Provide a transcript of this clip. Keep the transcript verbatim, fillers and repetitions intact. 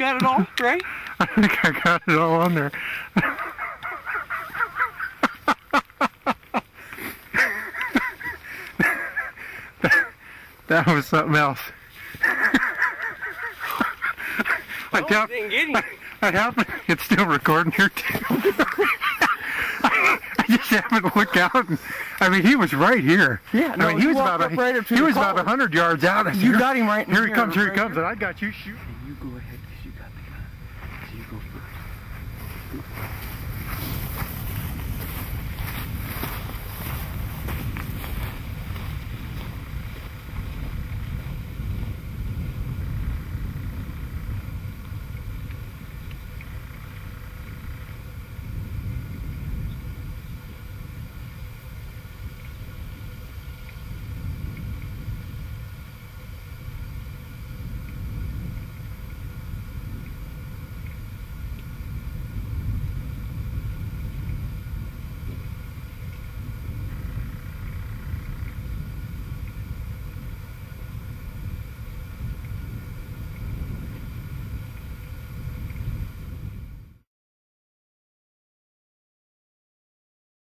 got it all, right? I think I got it all on there. that, that was something else. I doubt, I, I doubt it's still recording here too. I, I just happened to look out and, I mean, he was right here. Yeah, no, I mean, he was about a, right he was about a hundred yards out. You got him right in here. He here, comes, here right he comes, here. and I got you shooting.